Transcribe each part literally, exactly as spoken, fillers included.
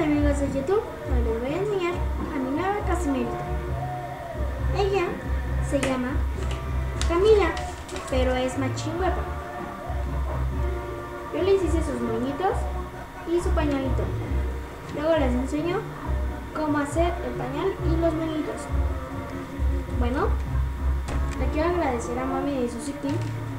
amigos de YouTube, hoy les voy a enseñar a mi nueva casimerita. Ella se llama Camila, pero es machingüepa. Yo les hice sus moñitos y su pañalito. Luego les enseño cómo hacer el pañal y los moñitos. Bueno, le quiero agradecer a mami de Suzuki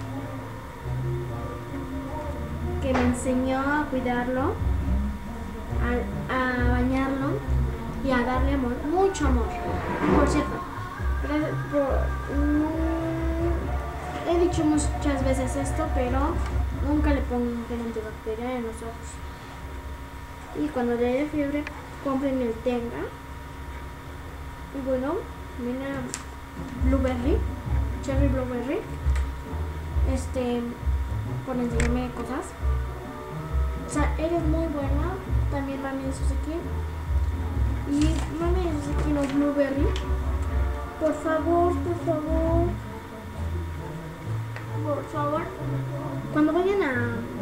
que me enseñó a cuidarlo, a, a bañarlo y a darle amor, mucho amor. Por cierto, gracias por, mm, he dicho muchas veces esto, pero nunca le pongo un gel antibacterial en los ojos. Y cuando le dé fiebre, compren el Tenga. Y bueno, viene Blueberry, Cherry Blueberry, este, por enseñarme cosas. O sea, eres muy buena. También mami de Suzuki. Y mami de Suzuki los Blueberry. Por favor, por favor. Por favor. Cuando vayan a,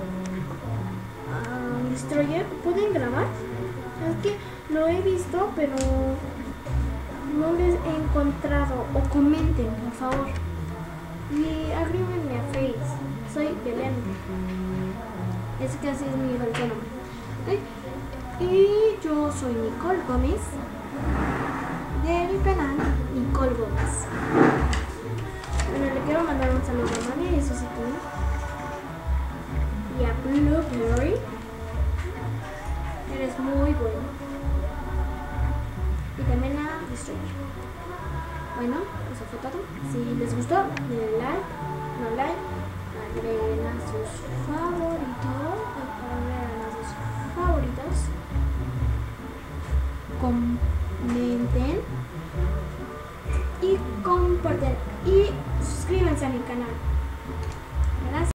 a Destroyer, ¿pueden grabar? Es que lo he visto, pero no les he encontrado. O comenten, por favor. Y agréguenme a Face. Soy Belén. Es que así es mi falso nombre. ¿Okay? Y yo soy Nicole Gómez, del canal Nicole Gómez. Bueno, le quiero mandar un saludo a mami de Suzuki y a Blueberry. Eres muy bueno. Y también a Destroyer. Bueno, eso fue todo. Si les gustó, denle like, no like, agreguen a sus favoritos, agreguen a sus favoritos, comenten y comparten y suscríbanse a mi canal. Gracias.